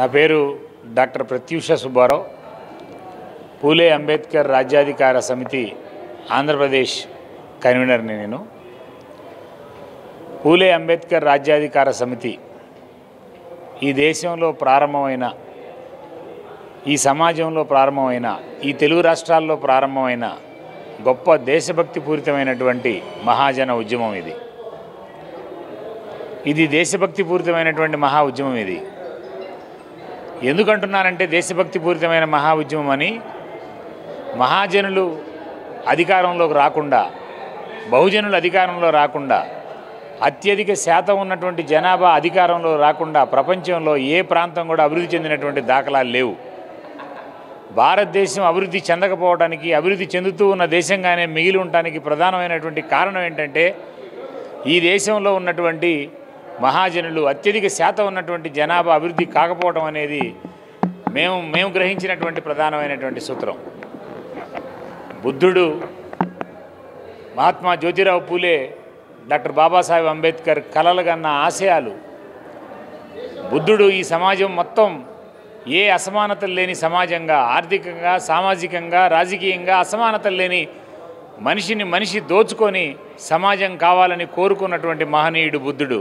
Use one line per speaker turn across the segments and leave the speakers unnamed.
నా పేరు డాక్టర్ ప్రత్యూష సుబ్బారావు. పూలే అంబేద్కర్ రాజ్యాధికార సమితి ఆంధ్రప్రదేశ్ కన్వీనర్ని నేను. పూలే అంబేద్కర్ రాజ్యాధికార సమితి ఈ దేశంలో ప్రారంభమైన, ఈ సమాజంలో ప్రారంభమైన, ఈ తెలుగు రాష్ట్రాల్లో ప్రారంభమైన గొప్ప దేశభక్తి పూరితమైనటువంటి మహాజన ఉద్యమం ఇది. ఇది దేశభక్తి పూరితమైనటువంటి మహా ఉద్యమం. ఇది ఎందుకంటున్నానంటే దేశభక్తి పూరితమైన మహా ఉద్యమం అని, మహాజనులు అధికారంలోకి రాకుండా, బహుజనులు అధికారంలో రాకుండా, అత్యధిక శాతం ఉన్నటువంటి జనాభా అధికారంలో రాకుండా ప్రపంచంలో ఏ ప్రాంతం కూడా అభివృద్ధి చెందినటువంటి దాఖలాలు లేవు. భారతదేశం అభివృద్ధి చెందకపోవడానికి, అభివృద్ధి చెందుతూ ఉన్న దేశంగానే మిగిలి ఉండటానికి ప్రధానమైనటువంటి కారణం ఏంటంటే, ఈ దేశంలో ఉన్నటువంటి మహాజనులు, అత్యధిక శాతం ఉన్నటువంటి జనాభా అభివృద్ధి కాకపోవడం అనేది మేము గ్రహించినటువంటి ప్రధానమైనటువంటి సూత్రం. బుద్ధుడు, మహాత్మా జ్యోతిరావు పూలే, డాక్టర్ బాబాసాహెబ్ అంబేద్కర్ కలలుగన్న ఆశయాలు, బుద్ధుడు ఈ సమాజం మొత్తం ఏ అసమానతలు లేని సమాజంగా, ఆర్థికంగా, సామాజికంగా, రాజకీయంగా అసమానతలు లేని మనిషి దోచుకొని సమాజం కావాలని కోరుకున్నటువంటి మహనీయుడు బుద్ధుడు.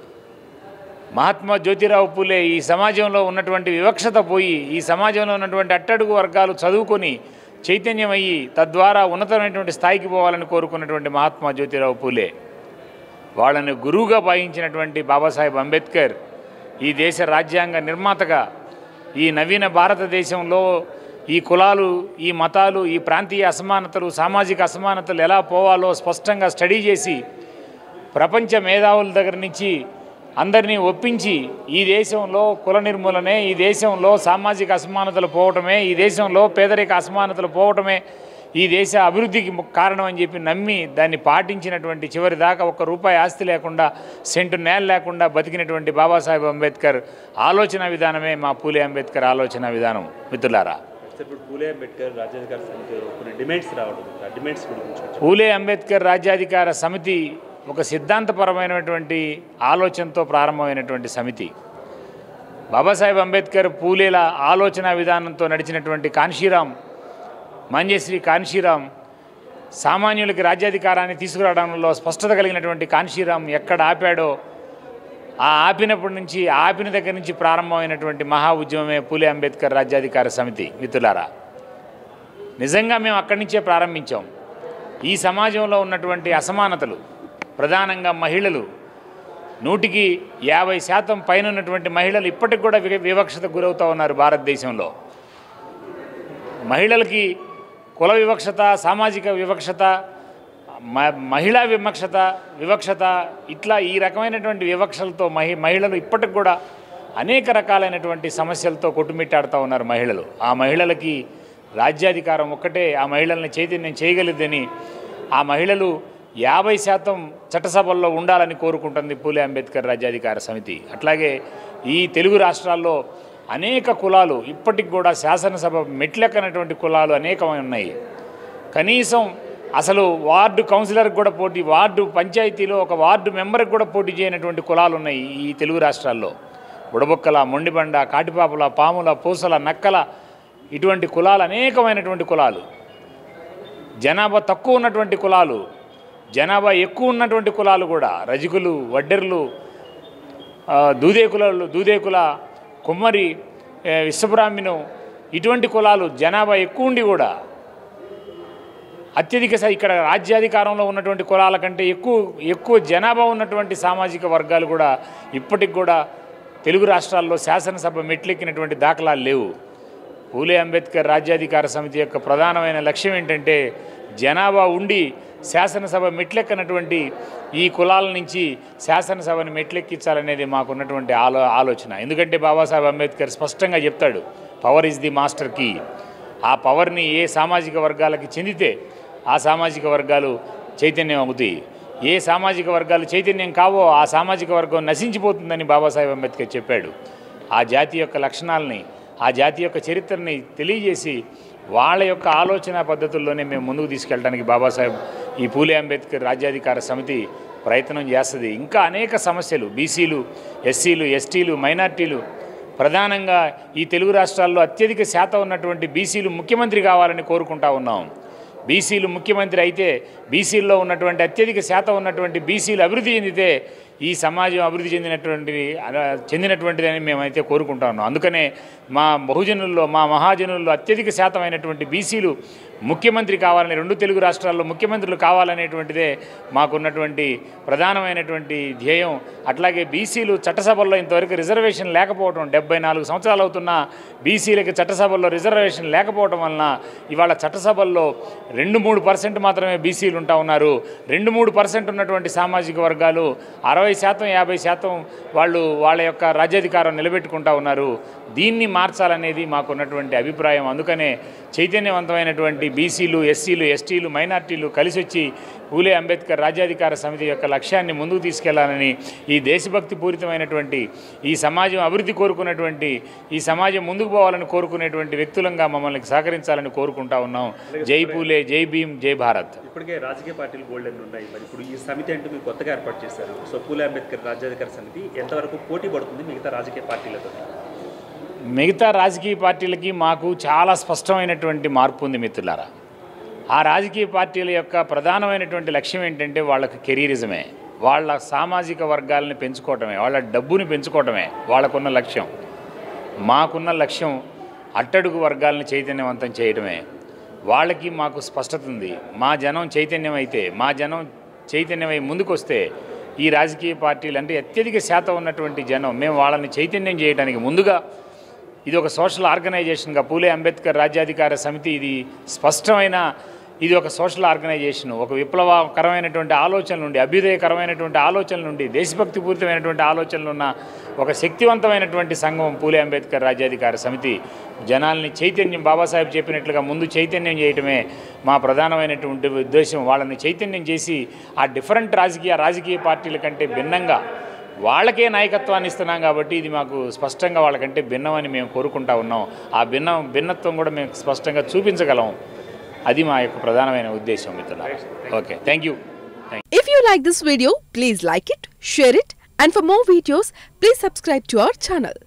మహాత్మా జ్యోతిరావు పూలే ఈ సమాజంలో ఉన్నటువంటి వివక్షత పోయి, ఈ సమాజంలో ఉన్నటువంటి అట్టడుగు వర్గాలు చదువుకొని చైతన్యమయ్యి తద్వారా ఉన్నతమైనటువంటి స్థాయికి పోవాలని కోరుకున్నటువంటి మహాత్మా జ్యోతిరావు పూలే, వాళ్ళని గురువుగా భావించినటువంటి బాబాసాహెబ్ అంబేద్కర్ ఈ దేశ రాజ్యాంగ నిర్మాతగా ఈ నవీన భారతదేశంలో ఈ కులాలు, ఈ మతాలు, ఈ ప్రాంతీయ అసమానతలు, సామాజిక అసమానతలు ఎలా పోవాలో స్పష్టంగా స్టడీ చేసి ప్రపంచ మేధావుల దగ్గర నుంచి అందరినీ ఒప్పించి ఈ దేశంలో కుల నిర్మూలనే, ఈ దేశంలో సామాజిక అసమానతలు పోవటమే, ఈ దేశంలో పేదరిక అసమానతలు పోవటమే ఈ దేశ అభివృద్ధికి కారణం అని చెప్పి నమ్మి దాన్ని పాటించినటువంటి, చివరి దాకా ₹1 ఆస్తి లేకుండా, సెంటు నేల లేకుండా బతికినటువంటి బాబాసాహెబ్ అంబేద్కర్ ఆలోచన విధానమే మా పూలే అంబేద్కర్ ఆలోచన విధానం. మిత్రులారా,
పూలే అంబేద్కర్ రాజ్యాధికార సమితి కొన్ని డిమాండ్స్ రావడం,
పూలే అంబేద్కర్ రాజ్యాధికార సమితి ఒక సిద్ధాంతపరమైనటువంటి ఆలోచనతో ప్రారంభమైనటువంటి సమితి. బాబాసాహెబ్ అంబేద్కర్ పూలేల ఆలోచన విధానంతో నడిచినటువంటి కాన్షీరాం, మంజశ్రీ కాన్షీరాం, సామాన్యులకి రాజ్యాధికారాన్ని తీసుకురావడంలో స్పష్టత కలిగినటువంటి కాన్షీరాం ఎక్కడ ఆపాడో, ఆ ఆపినప్పటి నుంచి, ఆపిన దగ్గర నుంచి ప్రారంభమైనటువంటి మహా ఉద్యమమే పూలే అంబేద్కర్ రాజ్యాధికార సమితి. మిత్రులారా, నిజంగా మేము అక్కడి నుంచే ప్రారంభించాం. ఈ సమాజంలో ఉన్నటువంటి అసమానతలు, ప్రధానంగా మహిళలు, 150% పైన ఉన్నటువంటి మహిళలు ఇప్పటికి కూడా వివక్షతకు గురవుతూ ఉన్నారు. భారతదేశంలో మహిళలకి కుల వివక్షత, సామాజిక వివక్షత, మహిళా వివక్షత ఇట్లా ఈ రకమైనటువంటి వివక్షలతో మహిళలు ఇప్పటికి కూడా అనేక రకాలైనటువంటి సమస్యలతో కొట్టుమిట్టాడుతూ ఉన్నారు మహిళలు. ఆ మహిళలకి రాజ్యాధికారం ఒక్కటే ఆ మహిళల్ని చైతన్యం చేయగలిద్దని, ఆ మహిళలు 50% చట్టసభల్లో ఉండాలని కోరుకుంటుంది పూలే అంబేద్కర్ రాజ్యాధికార సమితి. అట్లాగే ఈ తెలుగు రాష్ట్రాల్లో అనేక కులాలు ఇప్పటికి కూడా శాసనసభ మెట్లెక్కనటువంటి కులాలు అనేకమై ఉన్నాయి. కనీసం అసలు వార్డు కౌన్సిలర్కి కూడా పోటీ, వార్డు పంచాయతీలో ఒక వార్డు మెంబర్కి కూడా పోటీ చేయనటువంటి కులాలు ఉన్నాయి ఈ తెలుగు రాష్ట్రాల్లో. బుడబొక్కల, మొండిబండ, కాటిపాపుల, పాముల, పూసల, నక్కల, ఇటువంటి కులాలు అనేకమైనటువంటి కులాలు. జనాభా తక్కువ ఉన్నటువంటి కులాలు, జనాభా ఎక్కువ ఉన్నటువంటి కులాలు కూడా, రజకులు, వడ్డెర్లు, దూదేకుల, కుమ్మరి, విశ్వబ్రాహ్మణం, ఇటువంటి కులాలు జనాభా ఎక్కువ ఉండి కూడా అత్యధిక ఇక్కడ రాజ్యాధికారంలో ఉన్నటువంటి కులాల కంటే ఎక్కువ జనాభా ఉన్నటువంటి సామాజిక వర్గాలు కూడా ఇప్పటికి కూడా తెలుగు రాష్ట్రాల్లో శాసనసభ మెట్లెక్కినటువంటి దాఖలాలు లేవు. పూలే అంబేద్కర్ రాజ్యాధికార సమితి యొక్క ప్రధానమైన లక్ష్యం ఏంటంటే, జనాభా ఉండి శాసనసభ మెట్లెక్కనటువంటి ఈ కులాల నుంచి శాసనసభని మెట్లెక్కించాలనేది మాకున్నటువంటి ఆలోచన. ఎందుకంటే బాబాసాహెబ్ అంబేద్కర్ స్పష్టంగా చెప్తాడు, power is the master key. ఆ పవర్ని ఏ సామాజిక వర్గాలకి చెందితే ఆ సామాజిక వర్గాలు చైతన్యం అవుతాయి. ఏ సామాజిక వర్గాలు చైతన్యం కావో ఆ సామాజిక వర్గం నశించిపోతుందని బాబాసాహెబ్ అంబేద్కర్ చెప్పాడు. ఆ జాతి యొక్క లక్షణాలని, ఆ జాతి యొక్క చరిత్రని తెలియజేసి వాళ్ళ యొక్క ఆలోచన పద్ధతుల్లోనే మేము ముందుకు తీసుకెళ్ళడానికి బాబాసాహెబ్ ఈ పూలే అంబేద్కర్ రాజ్యాధికార సమితి ప్రయత్నం చేస్తుంది. ఇంకా అనేక సమస్యలు, బీసీలు, ఎస్సీలు, ఎస్టీలు, మైనార్టీలు, ప్రధానంగా ఈ తెలుగు రాష్ట్రాల్లో అత్యధిక శాతం ఉన్నటువంటి బీసీలు ముఖ్యమంత్రి కావాలని కోరుకుంటా ఉన్నాం. బీసీలు ముఖ్యమంత్రి అయితే బీసీల్లో ఉన్నటువంటి అత్యధిక శాతం ఉన్నటువంటి బీసీలు అభివృద్ధి చెందితే ఈ సమాజం అభివృద్ధి చెందినటువంటిదని మేమైతే కోరుకుంటా ఉన్నాం. అందుకనే మా బహుజనుల్లో మా మహాజనుల్లో అత్యధిక శాతం అయినటువంటి బీసీలు ముఖ్యమంత్రి కావాలని, 2 తెలుగు రాష్ట్రాల్లో ముఖ్యమంత్రులు కావాలనేటువంటిదే మాకున్నటువంటి ప్రధానమైనటువంటి ధ్యేయం. అట్లాగే బీసీలు చట్టసభల్లో ఇంతవరకు రిజర్వేషన్ లేకపోవడం, 74 సంవత్సరాలు అవుతున్న బీసీలకి చట్టసభల్లో రిజర్వేషన్ లేకపోవడం వలన ఇవాళ చట్టసభల్లో 2-3% మాత్రమే బీసీలు ఉంటా ఉన్నారు. 2-3% ఉన్నటువంటి సామాజిక వర్గాలు 60%, 50% వాళ్ళు వాళ్ళ యొక్క రాజ్యాధికారం నిలబెట్టుకుంటా ఉన్నారు. దీన్ని మార్చాలనేది మాకున్నటువంటి అభిప్రాయం. అందుకనే చైతన్యవంతమైనటువంటి బీసీలు, ఎస్సీలు, ఎస్టీలు, మైనార్టీలు కలిసి వచ్చి పూలే అంబేద్కర్ రాజ్యాధికార సమితి యొక్క లక్ష్యాన్ని ముందుకు తీసుకెళ్లాలని, ఈ దేశభక్తి పూరితమైనటువంటి ఈ సమాజం అభివృద్ధి కోరుకున్నటువంటి ఈ సమాజం ముందుకు పోవాలని కోరుకునేటువంటి వ్యక్తులంగా మమ్మల్ని సహకరించాలని కోరుకుంటా ఉన్నాం. జై పూలే, జై భీమ్, జై భారత్.
ఇప్పటికే రాజకీయ పార్టీలు గోల్డెన్ ఉన్నాయి. మరి ఇప్పుడు ఈ సమితి అంటే మీరు కొత్తగా ఏర్పాటు చేశారు. సో పూలే అంబేద్కర్ రాజ్యాధికార సమితి ఎంతవరకు పోటీ పడుతుంది మిగతా రాజకీయ పార్టీలతో?
మిగతా రాజకీయ పార్టీలకి మాకు చాలా స్పష్టమైనటువంటి మార్పు ఉంది మిత్రులారా. ఆ రాజకీయ పార్టీల యొక్క ప్రధానమైనటువంటి లక్ష్యం ఏంటంటే వాళ్ళకి కెరీరిజమే, వాళ్ళ సామాజిక వర్గాలని పెంచుకోవటమే, వాళ్ళ డబ్బుని పెంచుకోవటమే వాళ్ళకున్న లక్ష్యం. మాకున్న లక్ష్యం అట్టడుగు వర్గాలని చైతన్యవంతం చేయటమే. వాళ్ళకి మాకు స్పష్టత ఉంది. మా జనం చైతన్యమైతే, మా జనం చైతన్యమై ముందుకొస్తే ఈ రాజకీయ పార్టీలు అంటే అత్యధిక శాతం ఉన్నటువంటి జనం మేము వాళ్ళని చైతన్యం చేయడానికి ముందుగా ఇది ఒక సోషల్ ఆర్గనైజేషన్గా పూలే అంబేద్కర్ రాజ్యాధికార సమితి ఇది ఒక సోషల్ ఆర్గనైజేషన్. ఒక విప్లవకరమైనటువంటి ఆలోచనల నుండి, అభ్యుదయకరమైనటువంటి ఆలోచనల నుండి, దేశభక్తి పూరితమైనటువంటి ఆలోచనలు ఉన్న ఒక శక్తివంతమైనటువంటి సంఘం పూలే అంబేద్కర్ రాజ్యాధికార సమితి. జనాల్ని చైతన్యం, బాబాసాహెబ్ చెప్పినట్లుగా ముందు చైతన్యం చేయటమే మా ప్రధానమైనటువంటి ఉద్దేశం. వాళ్ళని చైతన్యం చేసి ఆ డిఫరెంట్ రాజకీయ పార్టీల కంటే భిన్నంగా వాళ్ళకే నాయకత్వాన్ని ఇస్తున్నాం కాబట్టి ఇది మాకు స్పష్టంగా వాళ్ళకంటే భిన్నమని మేము కోరుకుంటా ఉన్నాం. ఆ భిన్నత్వం కూడా మేము స్పష్టంగా చూపించగలం. అది మా యొక్క ప్రధానమైన ఉద్దేశం మిత్రులారా. Okay, thank you.
If you like this video, please like it, share it, and for more videos, please subscribe to our channel.